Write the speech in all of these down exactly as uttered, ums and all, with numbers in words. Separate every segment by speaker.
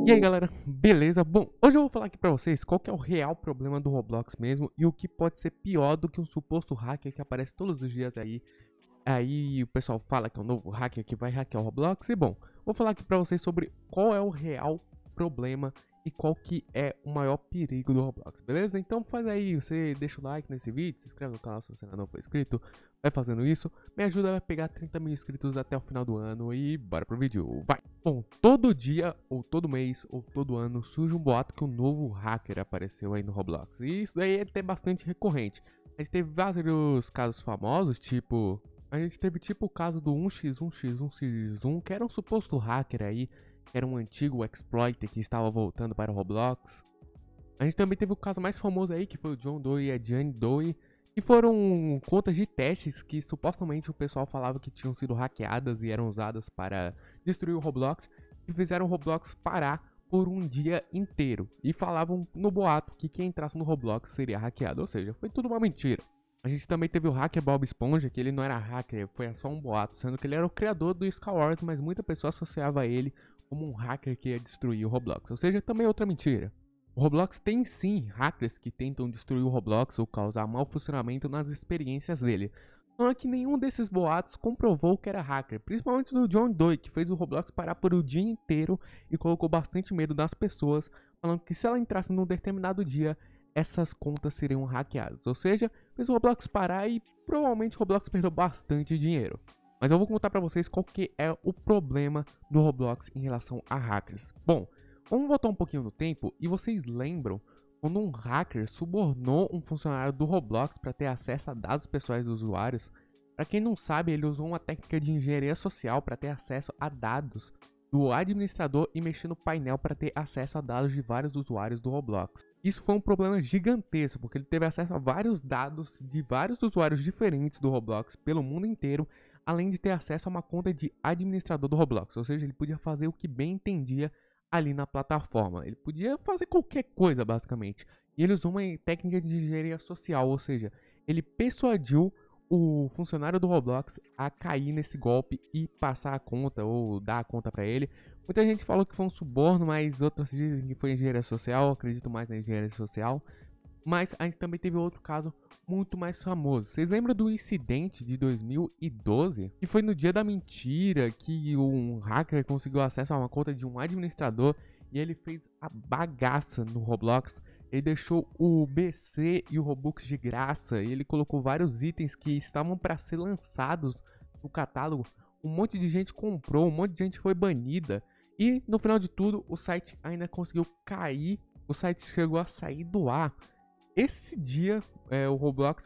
Speaker 1: E aí galera, beleza? Bom, hoje eu vou falar aqui pra vocês qual que é o real problema do Roblox mesmo e o que pode ser pior do que um suposto hacker que aparece todos os dias aí. Aí o pessoal fala que é um novo hacker que vai hackear o Roblox e bom, vou falar aqui pra vocês sobre qual é o real problema e qual que é o maior perigo do Roblox, beleza? Então faz aí, você deixa o like nesse vídeo, se inscreve no canal se você ainda não for inscrito, vai fazendo isso, me ajuda a pegar trinta mil inscritos até o final do ano e bora pro vídeo, vai! Bom, todo dia, ou todo mês, ou todo ano surge um boato que um novo hacker apareceu aí no Roblox, e isso daí é até bastante recorrente. A gente teve vários casos famosos, tipo... A gente teve tipo o caso do um x um x um x um, que era um suposto hacker aí, que era um antigo exploiter que estava voltando para o Roblox. A gente também teve o caso mais famoso aí, que foi o John Doe e a Jane Doe, que foram contas de testes que supostamente o pessoal falava que tinham sido hackeadas e eram usadas para destruir o Roblox, e fizeram o Roblox parar por um dia inteiro. E falavam no boato que quem entrasse no Roblox seria hackeado, ou seja, foi tudo uma mentira. A gente também teve o hacker Bob Esponja, que ele não era hacker, foi só um boato, sendo que ele era o criador do Skywars, mas muita pessoa associava ele como um hacker que ia destruir o Roblox, ou seja, também outra mentira. O Roblox tem sim hackers que tentam destruir o Roblox ou causar mau funcionamento nas experiências dele. Só que nenhum desses boatos comprovou que era hacker, principalmente do John Doe, que fez o Roblox parar por o dia inteiro e colocou bastante medo nas pessoas, falando que se ela entrasse num determinado dia, essas contas seriam hackeadas, ou seja, fez o Roblox parar e provavelmente o Roblox perdeu bastante dinheiro. Mas eu vou contar pra vocês qual que é o problema do Roblox em relação a hackers. Bom, vamos voltar um pouquinho no tempo e vocês lembram quando um hacker subornou um funcionário do Roblox para ter acesso a dados pessoais dos usuários? Para quem não sabe, ele usou uma técnica de engenharia social para ter acesso a dados do administrador e mexer no painel para ter acesso a dados de vários usuários do Roblox. Isso foi um problema gigantesco, porque ele teve acesso a vários dados de vários usuários diferentes do Roblox pelo mundo inteiro, além de ter acesso a uma conta de administrador do Roblox, ou seja, ele podia fazer o que bem entendia ali na plataforma. Ele podia fazer qualquer coisa, basicamente. E ele usou uma técnica de engenharia social, ou seja, ele persuadiu o funcionário do Roblox a cair nesse golpe e passar a conta ou dar a conta pra ele. Muita gente falou que foi um suborno, mas outros dizem que foi engenharia social. Eu acredito mais na engenharia social. Mas a gente também teve outro caso muito mais famoso. Vocês lembram do incidente de dois mil e doze? Que foi no dia da mentira que um hacker conseguiu acesso a uma conta de um administrador e ele fez a bagaça no Roblox. Ele deixou o B C e o Robux de graça. E ele colocou vários itens que estavam para ser lançados no catálogo. Um monte de gente comprou, um monte de gente foi banida. E no final de tudo, o site ainda conseguiu cair. O site chegou a sair do ar. Esse dia, é, o Roblox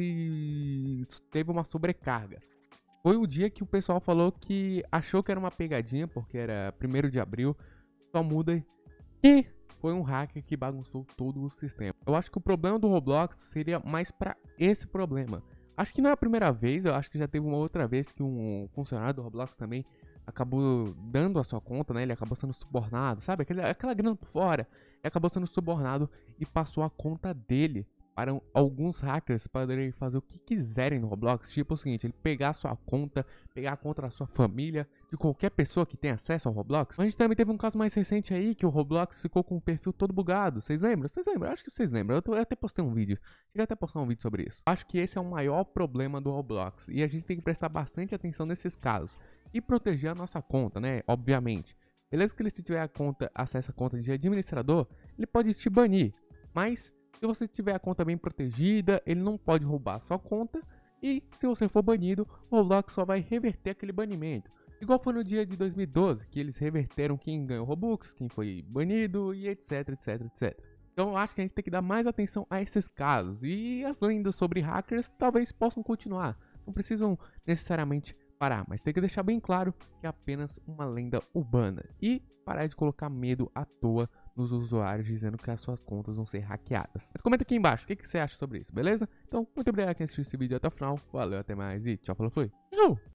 Speaker 1: quase teve uma sobrecarga. Foi o dia que o pessoal falou que achou que era uma pegadinha, porque era primeiro de abril. Só muda e foi um hacker que bagunçou todo o sistema. Eu acho que o problema do Roblox seria mais para esse problema. Acho que não é a primeira vez, eu acho que já teve uma outra vez que um funcionário do Roblox também acabou dando a sua conta, né? Ele acabou sendo subornado, sabe? Aquela, aquela grana por fora. Ele acabou sendo subornado e passou a conta dele para alguns hackers poderem fazer o que quiserem no Roblox. Tipo o seguinte, ele pegar a sua conta, pegar a conta da sua família, de qualquer pessoa que tem acesso ao Roblox. A gente também teve um caso mais recente aí, que o Roblox ficou com o perfil todo bugado. Vocês lembram? Vocês lembram? Acho que vocês lembram. Eu, tô, eu até postei um vídeo. Cheguei até a postar um vídeo sobre isso. Acho que esse é o maior problema do Roblox. E a gente tem que prestar bastante atenção nesses casos. E proteger a nossa conta, né? Obviamente. Beleza que ele, se tiver a conta, acesso à conta de administrador, ele pode te banir. Mas se você tiver a conta bem protegida, ele não pode roubar a sua conta. E se você for banido, o Roblox só vai reverter aquele banimento. Igual foi no dia de dois mil e doze, que eles reverteram quem ganhou Robux, quem foi banido e etc, etc, etcétera. Então eu acho que a gente tem que dar mais atenção a esses casos. E as lendas sobre hackers talvez possam continuar. Não precisam necessariamente parar, mas tem que deixar bem claro que é apenas uma lenda urbana. E parar de colocar medo à toa nos usuários dizendo que as suas contas vão ser hackeadas. Mas comenta aqui embaixo o que, que você acha sobre isso, beleza? Então, muito obrigado por assistir esse vídeo até o final. Valeu, até mais e tchau, falou, fui. Tchau!